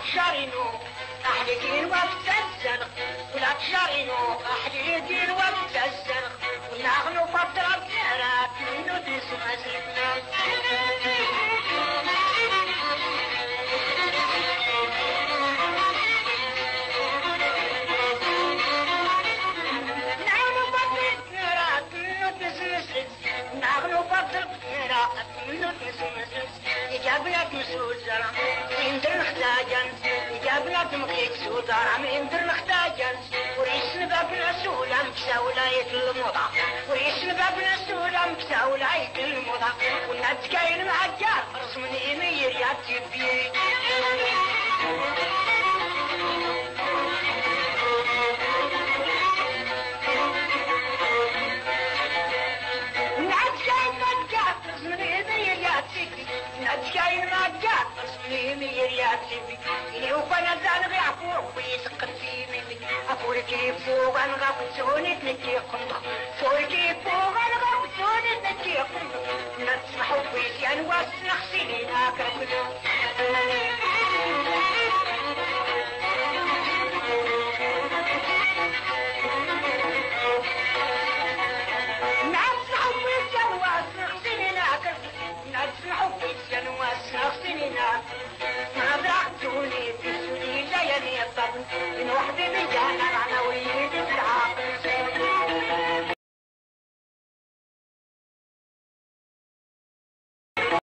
تشارينو أحلقين وقت الزرق ولا تشارينو أحلقين وقت الزرق ونغنو فترة بنارات منو تسمع زرقنا نغنو فترة بنارات منو تسمع زرقنا جابنا مسؤول زرع من در نحتاجن جابنا تمكيك سودار من در نحتاجن وريش نبابنا سولام كساولاية الموضة وريش نبابنا سولام كساولاية الموضة والناس كاين معجار رسمني إيمير يا تبي نتكاين ما جات تصميم يرياتي إني وفانا زانغي عفور ويسقط في مني أفور كيف فوق أنغا بسوني تنكي قندق فور كيف فوق أنغا بسوني تنكي قندق نتسمحوا بيسي أنواس نخسيني ناكر كله ما ضحكتوني في سوري جايني الطبل من وحدي